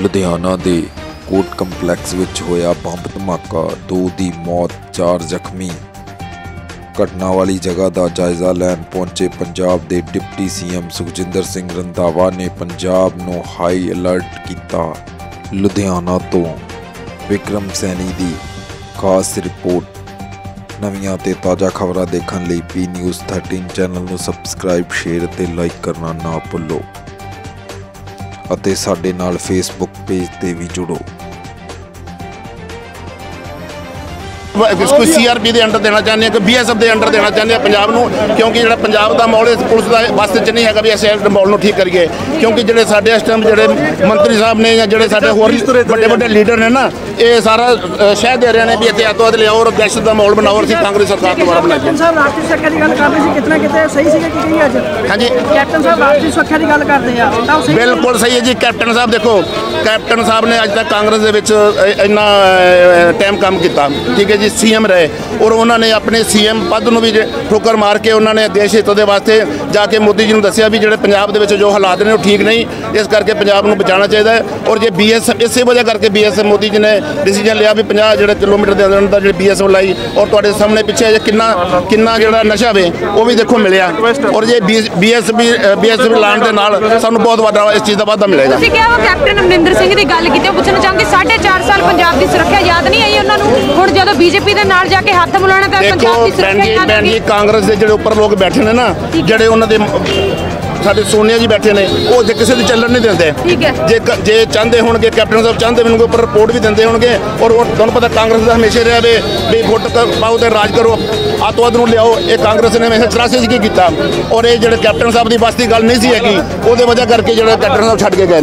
ਲੁਧਿਆਣਾ ਦੇ court complex ਵਿੱਚ ਹੋਇਆ ਬੰਬ ਧਮਾਕਾ, 2 ਦੀ ਮੌਤ 4 ਜ਼ਖਮੀ। ਘਟਨਾ ਵਾਲੀ ਜਗ੍ਹਾ ਦਾ ਜਾਇਜ਼ਾ ਲੈਣ ਪਹੁੰਚੇ ਪੰਜਾਬ ਦੇ ਡਿਪਟੀ ਸੀਐਮ ਸੁਖਜਿੰਦਰ ਸਿੰਘ ਰੰਧਾਵਾ ਨੇ ਪੰਜਾਬ ਨੂੰ ਹਾਈ ਅਲਰਟ ਕੀਤਾ। ਲੁਧਿਆਣਾ ਤੋਂ ਵਿਕਰਮ ਸੈਣੀ ਦੀ ਖਾਸ ਰਿਪੋਰਟ। ਨਵੀਆਂ ਤੇ ਤਾਜ਼ਾ ਖਬਰਾਂ ਦੇਖਣ ਲਈ ਪੀ ਨਿਊਜ਼ 13 ਚੈਨਲ ਨੂੰ ਸਬਸਕ੍ਰਾइब, शेयर ਤੇ ਲਾਈਕ करना ना ਭੁੱਲੋ ਅਤੇ ਸਾਡੇ ਨਾਲ ਫੇਸਬੁੱਕ पेज ਤੇ ਵੀ जुड़ो। इसको CRP के अंडर देना चाहते हैं कि BSF के अंडर देना चाहते हैं पंजाब नूं, क्योंकि जो पंजाब का माहौल पुलिस का बस च नहीं है भी इस माहौल को ठीक करिए। क्योंकि जो साढ़े इस टाइम जो मंत्री साहब ने या जो साढ़े होर बड़े बड़े लीडर ने ना, ये सारा शह दे रहे हैं भी इतने अतवाद लियाओ और दहशत का माहौल बनाओ और असं कांग्रेस सरकार दोबारा बनाइए। राष्ट्रीय सुरक्षा की गल करते कितना कितने सही है। हाँ जी, कैप्टन साहब राष्ट्रीय सुरक्षा की गल करते हैं, बिल्कुल सही है जी। कैप्टन साहब देखो, कैप्टन साहब ने अज तक कांग्रेस के इन्ना टाइम काम किया, ठीक है जी, CM रहे और उन्होंने अपने CM पद को भी ठोकर मार के उन्होंने देश हित के वास्ते जाके मोदी जी ने दसिया भी जो पंजाब के जो हालात ने वो ठीक नहीं, इस करके पंजाब को बचाना चाहिए। और जो BSF इस वजह करके BSF मोदी जी ने डिसीजन लिया भी 50 जो किलोमीटर के अंदर जो BSF लाई। और तुहाडे सामने पिछे किन्ना जो नशा वे वो भी देखो मिलिया। और जो BSF लाने के नाल सानू बहुत बड़ा इस चीज़ का वाधा मिलेगा। कैप्टन अमरिंदर सिंह की गल की पूछना चाहूँगी, 4.5 साल पंजाब की सुरक्षा याद नहीं आई उन्होंने, हुण जदों बीजेपी दे नाल जाके हाथ मिलाना तो पंजाब की सुरक्षा भैन जी कांग्रेस के जो उपर लोग बैठे ने ना, जेडे उन्होंने साडे सोनिया जी बैठे ने, वो जे किसी की चलन नहीं देंगे। जे चाहते होंगे कैप्टन साहब चाहते होंगे उपर रिपोर्ट भी देंगे होंगे। और तुहानूं पता कांग्रेस का हमेशा रहा भी वोट पाओ तो राज करो, अतवाद नूं लियाओ। ये कांग्रेस ने हमेशा 84 की किया। और ये जो कैप्टन साहब की बस की गल नहीं सी हैगी, वो वजह करके जो कैप्टन साहब छड्ड के गए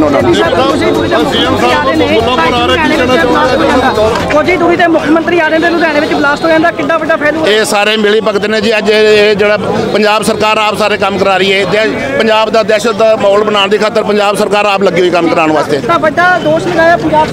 मुख्यमंत्री आ रहे लुधियाने में ब्लास्ट हो जाता, कितना बड़ा फैल ये सारे मिली भगत ने जी। अज जो पंजाब सरकार आप सारे काम करा रही है, पंजाब का दहशत का माहौल बनाने की खातर पंजाब सरकार आप लगी हुई काम कराने वास्ते। दोष लगाया पंजाब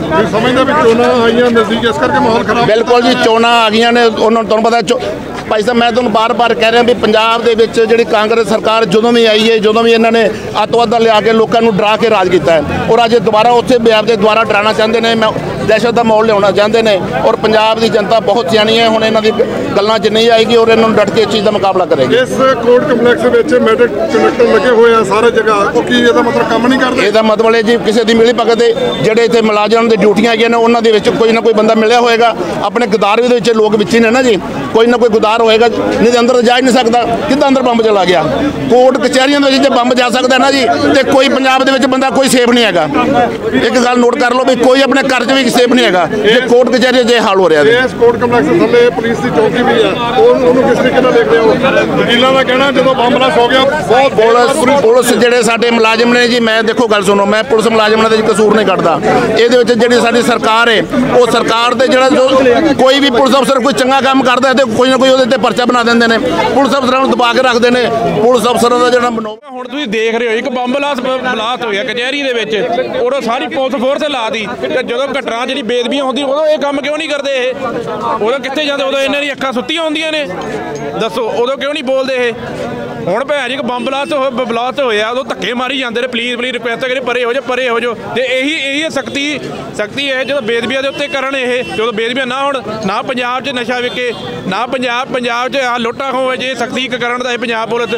सरकार, बिल्कुल जी, चोणां आ गई ने। तुहानूं पता भाई साहब, मैं तुहानूं बार-बार कह रहा भी पंजाब दे विच जिहड़ी कांग्रेस सरकार जदों भी आई है, जदों भी इन्होंने अतवाद लिया के लोगों को डरा के राज किया है। और अज दोबारा उत्थे पंजाब के द्वारा डराना चाहते हैं, दहशत का माहौल लिया चाहते हैं। और पंजाब की जनता बहुत सियाणी है, हुण इन्हां दी गल्लां च नहीं आएगी और इन्होंने डट के इस चीज़ का मुकाबला करेगी। इस कोर्ट कंपलैक्स विच मेडिक कंडक्टर लगे हुए हैं सारे जगह, वो की इहदा मतलब काम नहीं करदे? इहदा मतलब है जी किसी की मिली भगत जिहड़े इत्थे मुलाजम दी ड्यूटियां आईयां ने, उन्हां दे विच कोई ना कोई बंदा मिलिया होएगा। अपने गदार भी दे लोग विच ही ने ना जी, कोई ना कोई गदार होएगा, नहीं तो अंदर जा ही नहीं सकता। किद्दां अंदर बंब चला गया? कोर्ट कचहरियों के जो बंब जा सकता है ना जी, तो कोई पंजाब दे विच बंदा कोई सेफ नहीं हैगा। एक गल नोट कर लो भी कोई अपने घर च भी सेफ नहीं हैगा, जो कोर्ट कचहरी जे हाल हो रहा है। इस कोर्ट कंपलैक्स दे थल्ले पुलिस की चौकी भी है, उन्होंने किस तरीके नाल देख रहे हो? वकीलों का कहना जो बंब ब्लास्ट हो गया बहुत पुलिस जिहड़े साडे मुलाजिम ने जी, मैं देखो गल सुनो, मैं पुलिस मुलाजिमां दा कसूर नहीं कड्डदा। इहदे विच जिहड़ी साडी सरकार है, वो सरकार दे जिहड़ा जो कोई भी पुलिस अफसर कोई चंगा काम करदा है तो कोई ना कोई ਉਹਦੇ ਤੇ ਪਰਚਾ ਬਣਾ ਦਿੰਦੇ ਨੇ, ਪੁਲਿਸ ਅਫਸਰਾਂ ਨੂੰ ਦਬਾ ਕੇ ਰੱਖਦੇ ਨੇ। ਪੁਲਿਸ ਅਫਸਰਾਂ ਦਾ ਜਿਹੜਾ ਹੁਣ ਤੁਸੀਂ ਦੇਖ ਰਹੇ ਹੋ ਇੱਕ ਬੰਬ ਬਲਾਸਟ ਹੋਇਆ ਕਚਹਿਰੀ ਦੇ ਵਿੱਚ, ਉਦੋਂ ਸਾਰੀ ਪੁਲਿਸ ਫੋਰਸ ਲਾ ਦੀ। ਤੇ ਜਦੋਂ ਘਟਨਾ ਜਿਹੜੀ ਬੇਦਬੀਆਂ ਹੁੰਦੀ ਉਦੋਂ ਇਹ ਕੰਮ ਕਿਉਂ ਨਹੀਂ ਕਰਦੇ? ਇਹ ਉਦੋਂ ਕਿੱਥੇ ਜਾਂਦੇ? ਉਦੋਂ ਇਹਨਾਂ ਦੀ ਅੱਖਾਂ ਸੁੱਤੀਆਂ ਹੁੰਦੀਆਂ ਨੇ, ਦੱਸੋ ਉਦੋਂ ਕਿਉਂ ਨਹੀਂ ਬੋਲਦੇ ਇਹ? ਹੁਣ ਭੈਣ ਜੀ ਬੰਬ ਬਲਾਸਟ ਹੋਇਆ ਉਦੋਂ ਧੱਕੇ ਮਾਰੀ ਜਾਂਦੇ ਨੇ, ਪਲੀਜ਼ ਰਿਕੁਐਸਟ ਕਰੀ ਪਰੇ ਹੋ ਜਾ ਪਰੇ ਹੋ ਜਾ। ਤੇ ਇਹੀ ਸਖਤੀ ਹੈ ਜਦੋਂ ਬੇਦਬੀਆਂ ਦੇ ਉੱਤੇ ਕਰਨ। ਇਹ ਜਦੋਂ ਬੇਦਬੀਆਂ ਨਾ ਹੋਣ, ਨਾ ਪੰਜਾਬ 'ਚ ਨਸ਼ਾ ਵਿਕੇ, ਨਾ ਪੰਜਾਬ 'ਚ ਆ ਲੁੱਟਾਂ ਖੋਹ, ਜੇ ਸਖਤੀ ਕਰਨ ਦਾ ਇਹ ਪੰਜਾਬ ਪੁਲਿਸ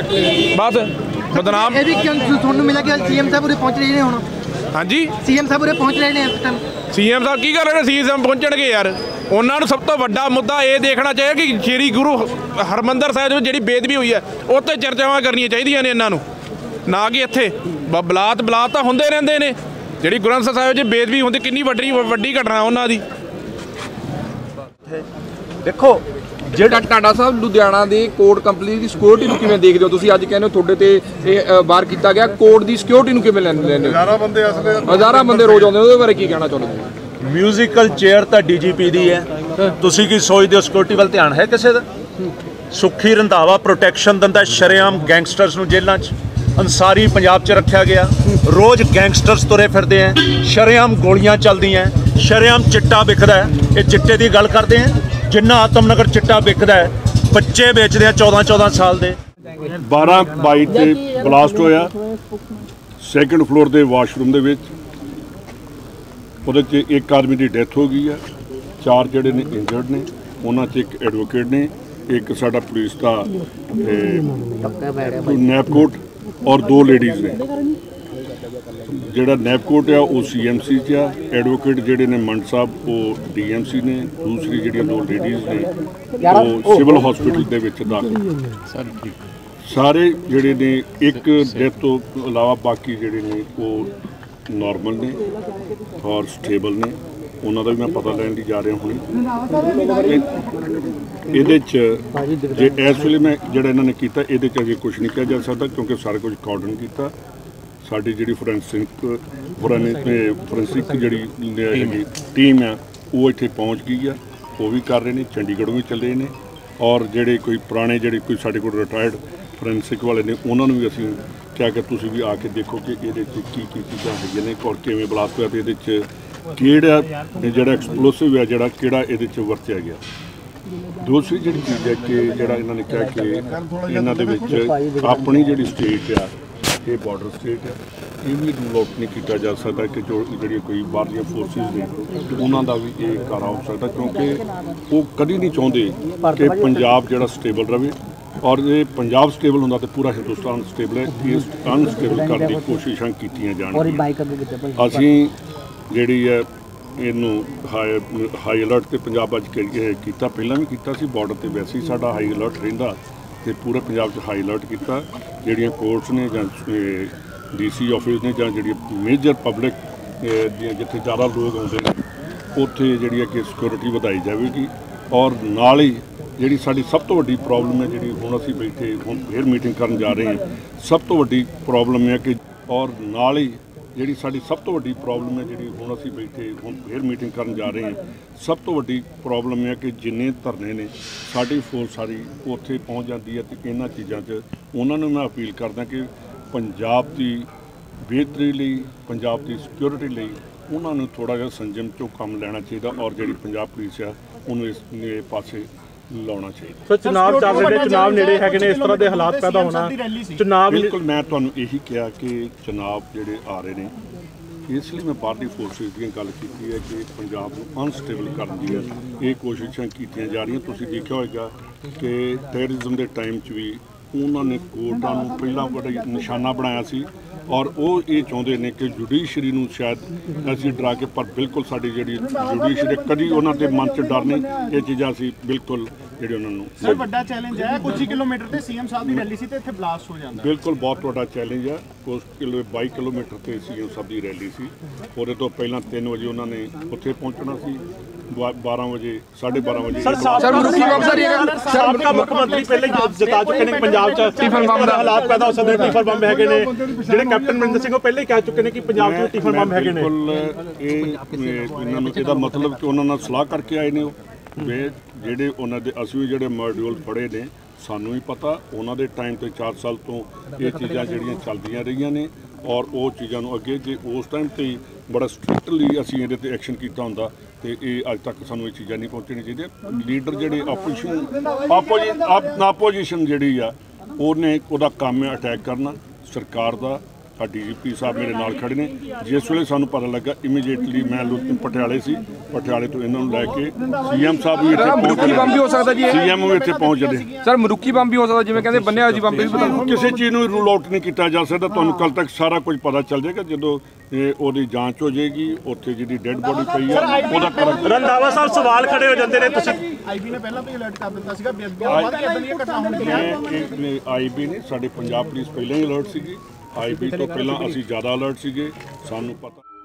ਬਸ ਬਦਨਾਮ। ਇਹ ਵੀ ਕਿਉਂ ਤੁਹਾਨੂੰ ਮਿਲਿਆ ਕਿ CM ਸਾਹਿਬ ਉਰੇ ਪਹੁੰਚ ਰਹੇ ਨੇ ਹੁਣ? ਹਾਂਜੀ, CM ਸਾਹਿਬ ਉਰੇ ਪਹੁੰਚ ਰਹੇ ਨੇ ਇਸ ਟਾਈਮ। CM ਸਾਹਿਬ ਕੀ ਕਰ ਰਹੇ ਨੇ? CM ਪਹੁੰਚਣਗੇ ਯਾਰ। ਉਹਨਾਂ ਨੂੰ ਸਭ ਤੋਂ ਵੱਡਾ ਮੁੱਦਾ ਇਹ ਦੇਖਣਾ ਚਾਹੀਦਾ ਕਿ ਸ਼੍ਰੀ ਗੁਰੂ ਹਰਮੰਦਰ ਸਾਹਿਬ ਵਿੱਚ ਜਿਹੜੀ ਬੇਦਬੀ ਹੋਈ ਹੈ ਉਹ 'ਤੇ ਚਰਚਾਵਾਂ ਕਰਨੀਆਂ ਚਾਹੀਦੀਆਂ ਨੇ ਇਹਨਾਂ ਨੂੰ, ਨਾ ਕਿ ਇੱਥੇ ਬਲਾਤ ਤਾਂ ਹੁੰਦੇ ਰਹਿੰਦੇ ਨੇ। ਜਿਹੜੀ ਗੁਰੂ ਗ੍ਰੰਥ ਸਾਹਿਬ 'ਚ ਬੇਦਬੀ ਹੁੰਦੀ, ਕਿੰਨੀ ਵੱਡੀ ਘਟਨਾ ਉਹਨਾਂ ਦੀ। ਦੇਖੋ ਜਿਹੜਾ ਟਾਡਾ ਸਾਹਿਬ ਲੁਧਿਆਣਾ ਦੇ ਕੋਰਟ ਕੰਪਨੀ ਦੀ ਸਿਕਿਉਰਿਟੀ ਨੂੰ ਕਿਵੇਂ ਦੇਖਦੇ ਹੋ ਤੁਸੀਂ? ਅੱਜ ਕਹਿੰਦੇ ਹੋ ਤੁਹਾਡੇ ਤੇ ਇਹ ਬਾਰ ਕੀਤਾ ਗਿਆ, ਕੋਰਟ ਦੀ ਸਿਕਿਉਰਿਟੀ ਨੂੰ ਕਿਵੇਂ ਲੈਂਦੇ ਹੋ? ਹਜ਼ਾਰਾਂ ਬੰਦੇ ਰੋਜ਼ ਆਉਂਦੇ, ਉਹਦੇ ਬਾਰੇ ਕੀ ਕਹਿਣਾ ਚਾਹੁੰਦੇ ਹੋ? ਮਿਊਜ਼ੀਕਲ ਚੇਅਰ ਤਾਂ DGP ਦੀ ਹੈ, ਤੁਸੀਂ ਕੀ ਸੋਚਦੇ ਹੋ? ਸਿਕਿਉਰਿਟੀ ਵੱਲ ਧਿਆਨ ਹੈ ਕਿਸੇ ਦਾ? ਸੁਖੀ ਰੰਧਾਵਾ ਪ੍ਰੋਟੈਕਸ਼ਨ ਦਿੰਦਾ ਸ਼ਰੇਆਮ ਗੈਂਗਸਟਰਸ ਨੂੰ ਜੇਲ੍ਹਾਂ 'ਚ। ਅੰਸਾਰੀ ਪੰਜਾਬ 'ਚ ਰੱਖਿਆ ਗਿਆ, ਰੋਜ਼ ਗੈਂਗਸਟਰਸ ਤੁਰੇ ਫਿਰਦੇ ਹੈ, ਸ਼ਰੇਆਮ ਗੋਲੀਆਂ ਚੱਲਦੀਆਂ, ਸ਼ਰੇਆਮ ਚਿੱਟਾ ਵਿਕਦਾ ਹੈ। ਇਹ ਚਿੱਟੇ ਦੀ ਗੱਲ ਕਰਦੇ ਹੈ, ਜਿੰਨਾ ਆਤਮਨਗਰ ਚਿੱਟਾ ਵਿਕਦਾ ਹੈ, ਬੱਚੇ ਵੇਚਦੇ ਆ 14 ਸਾਲ ਦੇ। 12/22 ਤੇ ਬਲਾਸਟ ਹੋਇਆ ਸੈਕੰਡ ਫਲੋਰ ਦੇ ਵਾਸ਼ਰੂਮ ਦੇ ਵਿੱਚ। ਉਹਦੇ 'ਚ ਇੱਕ ਆਦਮੀ ਦੀ ਡੈਥ ਹੋ ਗਈ ਹੈ, 4 ਜਿਹੜੇ ਨੇ ਇੰਜਰਡ ਨੇ, ਉਹਨਾਂ 'ਚ ਇੱਕ ਐਡਵੋਕੇਟ ਨੇ, ਇੱਕ ਸਾਡਾ ਪੁਲਿਸ ਦਾ ਨੈਪਕੋਟ ਔਰ 2 ਲੇਡੀਜ਼ ਨੇ। ਜਿਹੜਾ ਨੈਪਕੋਟ ਆ ਉਹ CMC 'ਚ ਆ, ਐਡਵੋਕੇਟ ਜਿਹੜੇ ਨੇ ਮੰਡ ਸਾਹਿਬ ਉਹ DMC ਨੇ, ਦੂਸਰੀ ਜਿਹੜੀਆਂ 2 ਲੇਡੀਜ਼ ਨੇ ਉਹ ਸਿਵਲ ਹਸਪੀਟਲ ਦੇ ਵਿੱਚ ਦਾਖਲ। ਸਾਰੇ ਜਿਹੜੇ ਨੇ ਇੱਕ ਡੈਥ ਤੋਂ ਇਲਾਵਾ ਬਾਕੀ ਜਿਹੜੇ ਨੇ ਉਹ ਨਾਰਮਲ ਨੇ ਔਰ ਸਟੇਬਲ ਨੇ, ਉਹਨਾਂ ਦਾ ਵੀ ਮੈਂ ਪਤਾ ਲੈਣ ਲਈ ਜਾ ਰਿਹਾ ਹੁਣੇ। ਇਹਦੇ 'ਚ ਜੇ ਇਸ ਵੇਲੇ ਮੈਂ ਜਿਹੜਾ ਇਹਨਾਂ ਨੇ ਕੀਤਾ ਇਹਦੇ 'ਚ ਅਜੇ ਕੁਝ ਨਹੀਂ ਕਿਹਾ ਜਾ ਸਕਦਾ ਕਿਉਂਕਿ ਸਾਰਾ ਕੁਝ ਕੋਆਰਡੀਨ ਕੀਤਾ। ਸਾਡੀ ਜਿਹੜੀ ਫੋਰੈਂਸਿਕ ਜਿਹੜੀ ਹੈਗੀ ਟੀਮ ਆ ਉਹ ਇੱਥੇ ਪਹੁੰਚ ਗਈ ਆ, ਉਹ ਵੀ ਕਰ ਰਹੇ ਨੇ, ਚੰਡੀਗੜ੍ਹੋਂ ਵੀ ਚੱਲੇ ਨੇ ਔਰ ਜਿਹੜੇ ਕੋਈ ਪੁਰਾਣੇ ਜਿਹੜੇ ਕੋਈ ਸਾਡੇ ਕੋਲ ਰਿਟਾਇਰਡ ਫੋਰੈਂਸਿਕ ਵਾਲੇ ਨੇ ਉਹਨਾਂ ਨੂੰ ਵੀ ਅਸੀਂ ਕਿਹਾ ਕਿ ਤੁਸੀਂ ਵੀ ਆ ਕੇ ਦੇਖੋ ਕਿ ਇਹਦੇ 'ਚ ਕੀ ਚੀਜ਼ਾਂ ਹੈਗੀਆਂ ਨੇ ਔਰ ਕਿਵੇਂ ਬਲਾਸਟ ਹੋਇਆ ਤੇ ਇਹਦੇ 'ਚ ਕਿਹੜਾ ਜਿਹੜਾ ਐਕਸਪਲੋਸਿਵ ਹੈ ਜਿਹੜਾ ਕਿਹੜਾ ਇਹਦੇ 'ਚ ਵਰਤਿਆ ਗਿਆ। ਦੂਸਰੀ ਜਿਹੜੀ ਚੀਜ਼ ਹੈ ਕਿ ਜਿਹੜਾ ਇਹਨਾਂ ਨੇ ਕਿਹਾ ਕਿ ਇਹਨਾਂ ਦੇ ਵਿੱਚ ਆਪਣੀ ਜਿਹੜੀ ਸਟੇਟ ਆ ਇਹ ਬਾਰਡਰ ਸਟੇਟ ਹੈ, ਇਹ ਵੀ ਰੂਲ ਆਊਟ ਨਹੀਂ ਕੀਤਾ ਜਾ ਸਕਦਾ ਕਿ ਜੋ ਜਿਹੜੀਆਂ ਕੋਈ ਬਾਹਰਲੀਆਂ ਫੋਰਸਿਸ ਨੇ ਉਹਨਾਂ ਦਾ ਵੀ ਇਹ ਕਾਰਾ ਹੋ ਸਕਦਾ ਕਿਉਂਕਿ ਉਹ ਕਦੀ ਨਹੀਂ ਚਾਹੁੰਦੇ ਕਿ ਪੰਜਾਬ ਜਿਹੜਾ ਸਟੇਬਲ ਰਹੇ ਔਰ ਇਹ ਪੰਜਾਬ ਸਟੇਬਲ ਹੁੰਦਾ ਤਾਂ ਪੂਰਾ ਹਿੰਦੁਸਤਾਨ ਸਟੇਬਲ ਹੈ। ਇਸ ਅਨਸਟੇਬਲ ਕਰਨ ਦੀ ਕੋਸ਼ਿਸ਼ਾਂ ਕੀਤੀਆਂ ਜਾਣਗੀਆਂ। ਅਸੀਂ ਜਿਹੜੀ ਹੈ ਇਹਨੂੰ ਹਾਈ ਅਲਰਟ ਤੇ ਪੰਜਾਬ ਅੱਜ ਕੀਤਾ, ਪਹਿਲਾਂ ਵੀ ਕੀਤਾ ਸੀ, ਬਾਰਡਰ ਤੇ ਵੈਸੇ ਹੀ ਸਾਡਾ ਹਾਈ ਅਲਰਟ ਰਹਿੰਦਾ ਤੇ ਪੂਰੇ ਪੰਜਾਬ 'ਚ ਹਾਈ ਅਲਰਟ ਕੀਤਾ। ਜਿਹੜੀਆਂ ਕੋਰਟਸ ਨੇ ਜਾਂ DC ਆਫਿਸ ਨੇ ਜਾਂ ਜਿਹੜੀ ਮੇਜਰ ਪਬਲਿਕ ਦੀਆਂ ਜਿੱਥੇ ਜ਼ਿਆਦਾ ਲੋਕ ਆਉਂਦੇ ਨੇ ਉੱਥੇ ਜਿਹੜੀ ਹੈ ਕਿ ਸਿਕਿਉਰਿਟੀ ਵਧਾਈ ਜਾਵੇਗੀ ਔਰ ਨਾਲ ਹੀ ਜਿਹੜੀ ਸਾਡੀ ਸਭ ਤੋਂ ਵੱਡੀ ਪ੍ਰੋਬਲਮ ਹੈ ਜਿਹੜੀ ਹੁਣ ਅਸੀਂ ਬੈਠੇ ਹੁਣ ਫੇਰ ਮੀਟਿੰਗ ਕਰਨ ਜਾ ਰਹੇ ਹਾਂ, ਸਭ ਤੋਂ ਵੱਡੀ ਪ੍ਰੋਬਲਮ ਹੈ ਕਿ ਔਰ ਨਾਲ ਹੀ ਜਿਹੜੀ ਸਾਡੀ ਸਭ ਤੋਂ ਵੱਡੀ ਪ੍ਰੋਬਲਮ ਹੈ ਜਿਹੜੀ ਹੁਣ ਅਸੀਂ ਬੈਠੇ ਹੁਣ ਫੇਰ ਮੀਟਿੰਗ ਕਰਨ ਜਾ ਰਹੇ ਹਾਂ, ਸਭ ਤੋਂ ਵੱਡੀ ਪ੍ਰੋਬਲਮ ਹੈ ਕਿ ਜਿੰਨੇ ਧਰਨੇ ਨੇ ਸਾਡੀ ਫੋਰਸ ਸਾਰੀ ਉੱਥੇ ਪਹੁੰਚ ਜਾਂਦੀ ਹੈ ਤੇ ਇਹਨਾਂ ਚੀਜ਼ਾਂ 'ਚ ਉਹਨਾਂ ਨੂੰ ਮੈਂ ਅਪੀਲ ਕਰਦਾ ਕਿ ਪੰਜਾਬ ਦੀ ਬਿਹਤਰੀ ਲਈ, ਪੰਜਾਬ ਦੀ ਸਿਕਿਉਰਿਟੀ ਲਈ ਉਹਨਾਂ ਨੂੰ ਥੋੜ੍ਹਾ ਜਿਹਾ ਸੰਜਮ 'ਚੋਂ ਕੰਮ ਲੈਣਾ ਚਾਹੀਦਾ ਔਰ ਜਿਹੜੀ ਪੰਜਾਬ ਪੁਲਿਸ ਆ ਉਹਨੂੰ ਇਸ ਪਾਸੇ ਲਾਉਣਾ ਚਾਹੀਦਾ। ਸੋ ਚੁਣਾਵ ਨੇੜੇ ਹੈਗੇ ਨੇ, ਇਸ ਤਰ੍ਹਾਂ ਦੇ ਹਾਲਾਤ ਪੈਦਾ ਹੋਣਾ ਚੁਣਾਵ ਬਿਲਕੁਲ ਮੈਂ ਤੁਹਾਨੂੰ ਇਹੀ ਕਿਹਾ ਕਿ ਚੁਣਾਵ ਜਿਹੜੇ ਆ ਰਹੇ ਨੇ ਇਸ ਲਈ ਮੈਂ ਪਾਰਟੀ ਫੋਰਸਿਸ ਦੀਆਂ ਗੱਲ ਕੀਤੀ ਹੈ ਕਿ ਪੰਜਾਬ ਨੂੰ ਅਨਸਟੇਬਲ ਕਰਨ ਦੀ ਇਹ ਕੋਸ਼ਿਸ਼ਾਂ ਕੀਤੀਆਂ ਜਾ ਰਹੀਆਂ। ਤੁਸੀਂ ਦੇਖਿਆ ਹੋਏਗਾ ਕਿ ਟੈਰਰਿਜ਼ਮ ਦੇ ਟਾਈਮ 'ਚ ਵੀ ਉਹਨਾਂ ਨੇ ਕੋਰਟਾਂ ਨੂੰ ਪਹਿਲਾਂ ਬੜਾ ਨਿਸ਼ਾਨਾ ਬਣਾਇਆ ਸੀ ਔਰ ਉਹ ਇਹ ਚਾਹੁੰਦੇ ਨੇ ਕਿ ਜੁਡੀਸ਼ਰੀ ਨੂੰ ਸ਼ਾਇਦ ਅਸੀਂ ਡਰਾ ਕੇ, ਪਰ ਬਿਲਕੁਲ ਸਾਡੀ ਜਿਹੜੀ ਜੁਡੀਸ਼ਰੀ ਕਦੀ ਉਹਨਾਂ ਦੇ ਮਨ 'ਚ ਡਰ ਨਹੀਂ, ਇਹ ਚੀਜ਼ਾਂ ਅਸੀਂ ਬਿਲਕੁਲ ਜਿਹੜੇ ਉਹਨਾਂ ਨੂੰ ਸਰ ਵੱਡਾ ਚੈਲੰਜ ਹੈ ਕੁਝ ਹੀ ਕਿਲੋਮੀਟਰ ਤੇ CM ਸਾਹਿਬ ਦੀ ਰੈਲੀ ਸੀ ਤੇ ਇੱਥੇ ਬਲਾਸਟ ਹੋ ਜਾਂਦਾ। ਬਿਲਕੁਲ ਬਹੁਤ ਵੱਡਾ ਚੈਲੰਜ ਹੈ। ਕੁਝ 22 ਕਿਲੋਮੀਟਰ ਤੇ CM ਸਾਹਿਬ ਦੀ ਰੈਲੀ ਸੀ, ਉਹਦੇ ਤੋਂ ਪਹਿਲਾਂ 3 ਵਜੇ ਉਹਨਾਂ ਨੇ ਉੱਥੇ ਪਹੁੰਚਣਾ ਸੀ, 12 ਵਜੇ 12:30 ਵਜੇ ਸਾਬਕਾ ਮੁੱਖ ਮੰਤਰੀ ਪਹਿਲੇ ਜਿਤਾ ਚੁੱਕੇ ਨੇ ਪੰਜਾਬ 'ਚ ਟਿਫਨ ਬੰਬ ਦਾ ਹਾਲਾਤ ਪੈਦਾ ਹੋ ਸਕਦੇ, ਟਿਫਨ ਬੰਬ ਹੈਗੇ ਨੇ, ਜਿਹੜੇ ਕੈਪਟਨ ਅਮਰਿੰਦਰ ਸਿੰਘ ਉਹ ਪਹਿਲੇ ਹੀ ਕਹਿ ਚੁੱਕੇ ਨੇ ਕਿ ਪੰਜਾਬ 'ਚ ਟਿਫਨ ਬੰਬ ਹੈਗੇ ਨੇ। ਬਿਲਕੁਲ ਇਹਨਾਂ ਨੂੰ ਇਹਦਾ ਮਤਲਬ ਕਿ ਉਹਨਾਂ ਨਾਲ ਸਲਾਹ ਕਰਕੇ ਆਏ ਨੇ ਉਹ ਜਿਹੜੇ ਉਹਨਾਂ ਦੇ ਅਸੀਂ ਵੀ ਜਿਹੜੇ ਮੋਡਿਊਲ ਪੜ੍ਹੇ ਨੇ ਸਾਨੂੰ ਵੀ ਪਤਾ ਉਹਨਾਂ ਦੇ ਟਾਈਮ ਤੇ 4 ਸਾਲ ਤੋਂ ਇਹ ਚੀਜ਼ਾਂ ਜਿਹੜੀਆਂ ਚੱਲਦੀਆਂ ਰਹੀਆਂ ਨੇ ਔਰ ਉਹ ਚੀਜ਼ਾਂ ਨੂੰ ਅੱਗੇ ਜੇ ਉਸ ਟਾਈਮ ਤੇ ਬੜਾ ਸਟ੍ਰਿਕਟਲੀ ਅਸੀਂ ਇਹਦੇ ਤੇ ਐਕਸ਼ਨ ਕੀਤਾ ਹੁੰਦਾ ਤੇ ਇਹ ਅੱਜ ਤੱਕ ਸਾਨੂੰ ਇਹ ਚੀਜ਼ਾਂ ਨਹੀਂ ਪਹੁੰਚਣੀਆਂ ਚਾਹੀਦੀਆਂ। ਲੀਡਰ ਜਿਹੜੇ ਆਪੋਜੀਸ਼ਨ ਜਿਹੜੀ ਆ ਉਹਨੇ ਉਹਦਾ ਕੰਮ ਹੈ ਅਟੈਕ ਕਰਨਾ ਸਰਕਾਰ ਦਾ। DGP ਸਾਹਿਬ ਮੇਰੇ ਨਾਲ ਖੜੇ ਨੇ, ਜਿਸ ਵੇਲੇ ਸਾਨੂੰ ਪਤਾ ਲੱਗਾ ਇਮੀਡੀਏਟਲੀ ਮੈਂ ਪਟਿਆਲੇ ਸੀ, ਪਟਿਆਲੇ ਤੋਂ ਇਹਨਾਂ ਨੂੰ ਲੈ ਕੇ CM ਸਾਹਿਬ ਵੀ ਇੱਥੇ ਮਰੁੱਖੀ ਬੰਬ ਵੀ ਹੋ ਸਕਦਾ ਜੀ, CM ਵੀ ਇੱਥੇ ਪਹੁੰਚ ਜਾਂਦੇ ਸਰ, ਮਰੁੱਖੀ ਬੰਬ ਵੀ ਹੋ ਸਕਦਾ ਜਿਵੇਂ ਕਹਿੰਦੇ ਬੰਨਿਆ ਜੀ ਬੰਬ। ਕਿਸੇ ਚੀਜ਼ ਨੂੰ ਰੂਲ ਆਊਟ ਨਹੀਂ ਕੀਤਾ ਜਾ ਸਕਦਾ, ਤੁਹਾਨੂੰ ਕੱਲ ਤੱਕ ਸਾਰਾ ਕੁਝ ਪਤਾ ਚੱਲ ਜਾਏਗਾ ਜਦੋਂ ਉਹਦੀ ਜਾਂਚ ਹੋ ਜਾਏਗੀ। ਉੱਥੇ ਜਿਹੜੀ ਡੈੱਡ ਬੋਡੀ ਪਈ ਆ ਉਹਦਾ ਕਰਾਂਗੇ। ਰੰਧਾਵਾ ਸਾਹਿਬ ਸਵਾਲ ਖੜੇ ਹੋ ਜਾਂਦੇ ਨੇ, ਤੁਸੀਂ IB ਨੇ ਪਹਿਲਾਂ ਵੀ ਅਲਰਟ ਕਰ ਦਿੱਤਾ ਸੀਗਾ ਬਾਅਦ ਕਿਦਾਂ ਦੀਆਂ ਘਟਨਾ ਹੋਣਗੀਆਂ। IB ਨੇ ਸਾਡੀ ਪੰਜਾਬ ਪੁਲਿਸ ਪਹਿਲਾਂ ਹੀ ਅਲਰਟ ਸੀਗੀ, IB ਤੋਂ ਪਹਿਲਾਂ ਅਸੀਂ ਜ਼ਿਆਦਾ ਅਲਰਟ ਸੀਗੇ, ਸਾਨੂੰ ਪਤਾ